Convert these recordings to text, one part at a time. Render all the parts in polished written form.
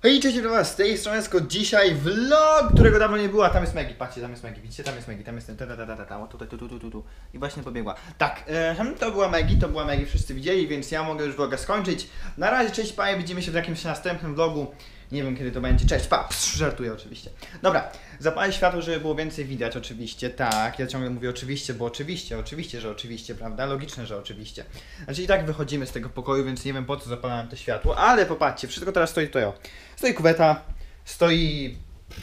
Hej, cześć was, z tej strony Scott. Dzisiaj vlog, którego dawno nie było, a tam jest Maggie, patrzcie, tam jest Maggie, widzicie, tam jest Maggie, tam jest ten, o tutaj, tu i właśnie pobiegła. Tak, to była Maggie, wszyscy widzieli, więc ja mogę już vloga skończyć. Na razie, cześć pa, widzimy się w jakimś następnym vlogu, nie wiem kiedy to będzie, cześć pa, żartuję oczywiście. Dobra, zapalę światło, żeby było więcej widać, oczywiście, tak, ja ciągle mówię oczywiście, bo oczywiście, że oczywiście, prawda, logiczne, że oczywiście. Znaczy i tak wychodzimy z tego pokoju, więc nie wiem po co zapalałem to światło, ale popatrzcie, wszystko teraz stoi tutaj, o. Stoi kuweta, stoi...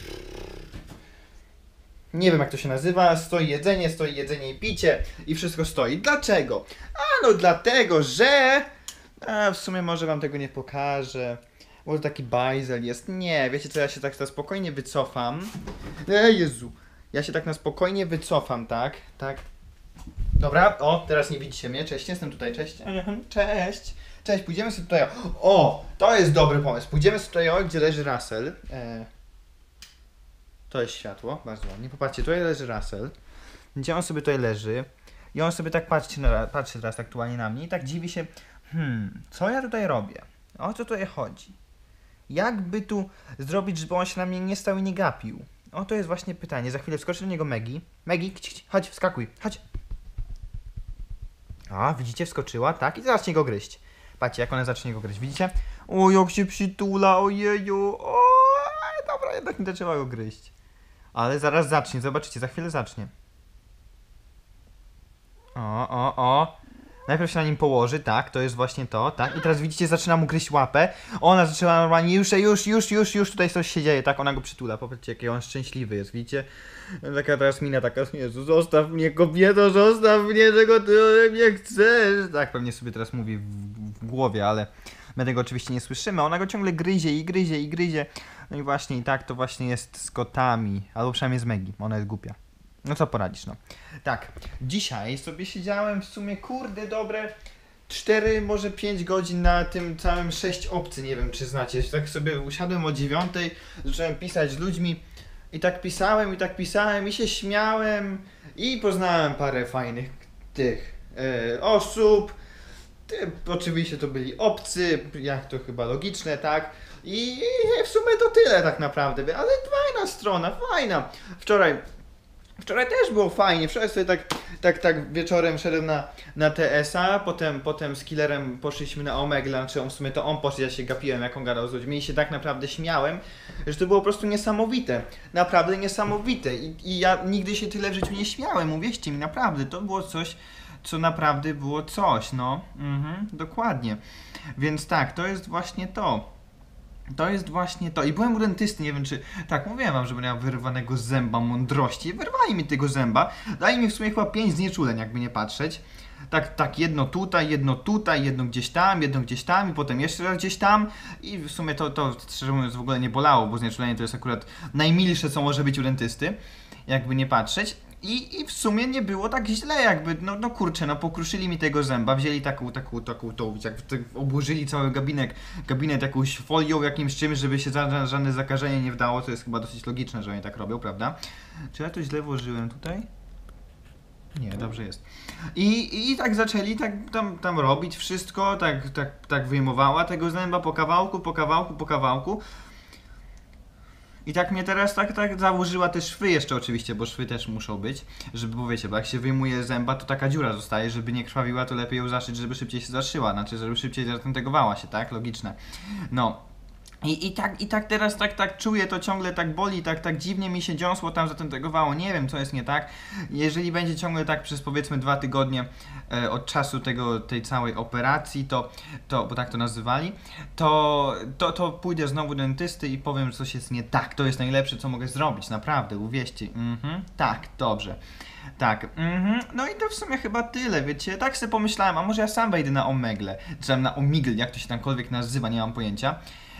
Nie wiem jak to się nazywa, stoi jedzenie i picie i wszystko stoi. Dlaczego? No dlatego, że... w sumie może wam tego nie pokażę. Może taki bajzel jest. Nie, wiecie co, ja się tak na spokojnie wycofam. Jezu. Ja się tak na spokojnie wycofam, tak? Tak. Dobra, o, teraz nie widzicie mnie. Cześć, jestem tutaj, cześć. Cześć. Cześć, pójdziemy sobie tutaj. O, to jest dobry pomysł. Pójdziemy sobie tutaj, gdzie leży Russell. To jest światło, bardzo ładnie. Popatrzcie, tutaj leży Russell. Gdzie on sobie tutaj leży. I on sobie tak patrzy teraz aktualnie na mnie i tak dziwi się. Co ja tutaj robię? O co tutaj chodzi? Jakby tu zrobić, żeby on się na mnie nie stał i nie gapił? O, to jest właśnie pytanie. Za chwilę wskoczy do niego Maggie. Maggie, chodź, wskakuj, chodź. A, widzicie, wskoczyła, tak? I zacznie go gryźć. Patrzcie, jak ona zacznie go gryźć, widzicie? O, jak się przytula, ojeju. O, dobra, jednak nie trzeba go gryźć. Ale zaraz zacznie, zobaczycie, za chwilę zacznie. O. Najpierw się na nim położy, tak, to jest właśnie to, tak. I teraz widzicie, zaczyna mu gryźć łapę. Ona zaczyna normalnie, już tutaj coś się dzieje, tak, ona go przytula. Popatrzcie, jaki on szczęśliwy jest, widzicie? Taka teraz mina taka, Jezu, zostaw mnie kobieto, zostaw mnie, czego ty ode mnie chcesz. Tak, pewnie sobie teraz mówi w głowie, ale my tego oczywiście nie słyszymy. Ona go ciągle gryzie. No i właśnie, i tak to właśnie jest z kotami, albo przynajmniej z Maggie, ona jest głupia. No co poradzisz, no. Tak, dzisiaj sobie siedziałem w sumie, kurde, dobre 4, może 5 godzin na tym całym 6 obcy, nie wiem czy znacie. Tak sobie usiadłem o 9, zacząłem pisać z ludźmi i tak pisałem i się śmiałem i poznałem parę fajnych tych osób. Oczywiście to byli obcy, jak to chyba logiczne, tak? I w sumie to tyle tak naprawdę, ale fajna strona, fajna. Wczoraj też było fajnie, wczoraj sobie tak wieczorem szedłem na TS-a, potem z Killerem poszliśmy na Omegle, znaczy w sumie to on poszedł, ja się gapiłem jak on gadał z ludźmi i się tak naprawdę śmiałem, że to było po prostu niesamowite, naprawdę niesamowite i ja nigdy się tyle w życiu nie śmiałem, uwierzcie mi, naprawdę, to było coś, co naprawdę było coś, no, dokładnie, więc tak, to jest właśnie to. To jest właśnie to. I byłem u dentysty, nie wiem czy... Tak, mówiłem wam, że miałem wyrwanego zęba mądrości. Wyrwali mi tego zęba. Dali mi w sumie chyba 5 znieczuleń, jakby nie patrzeć. Tak, jedno tutaj, jedno gdzieś tam i potem jeszcze raz gdzieś tam. I w sumie to szczerze mówiąc w ogóle nie bolało, bo znieczulenie to jest akurat najmilsze, co może być u dentysty. Jakby nie patrzeć. I w sumie nie było tak źle, jakby, no kurczę, no pokruszyli mi tego zęba, wzięli taką jak obłożyli cały gabinet jakąś folią, jakimś czymś, żeby się żadne zakażenie nie wdało, to jest chyba dosyć logiczne, że oni tak robią, prawda? Czy ja to źle włożyłem tutaj? Nie, dobrze jest. I tak zaczęli tam robić wszystko, tak wyjmowała tego zęba po kawałku. I tak mnie teraz tak założyła te szwy jeszcze oczywiście, bo szwy też muszą być, żeby, bo wiecie, bo jak się wyjmuje zęba, to taka dziura zostaje, żeby nie krwawiła, to lepiej ją zaszyć, żeby szybciej się zaszyła, znaczy, żeby szybciej zatentegowała się, tak? Logiczne. No. I tak teraz tak czuję, to ciągle tak boli, tak dziwnie mi się dziąsło tam zatentegowało, nie wiem co jest nie tak. Jeżeli będzie ciągle tak przez powiedzmy 2 tygodnie od czasu tej całej operacji, bo tak to nazywali, to pójdę znowu do dentysty i powiem, że coś jest nie tak. To jest najlepsze co mogę zrobić, naprawdę, uwierzcie. Tak, dobrze. Tak, no i to w sumie chyba tyle, wiecie, tak sobie pomyślałem, a może ja sam wejdę na Omegle, czy na Omegle, jak to się tamkolwiek nazywa, nie mam pojęcia.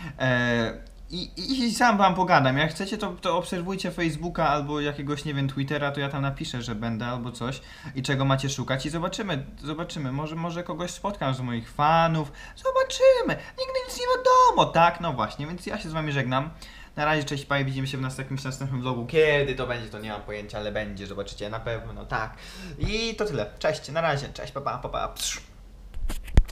I sam wam pogadam, jak chcecie to obserwujcie Facebooka albo jakiegoś, nie wiem, Twittera, to ja tam napiszę, że będę albo coś i czego macie szukać i zobaczymy, może kogoś spotkam z moich fanów, zobaczymy, nigdy nic nie wiadomo, tak, no właśnie, więc ja się z wami żegnam. Na razie, cześć, pa, widzimy się w jakimś następnym vlogu. Kiedy to będzie, to nie mam pojęcia, ale będzie, zobaczycie, na pewno, tak. I to tyle. Cześć, na razie, cześć, pa.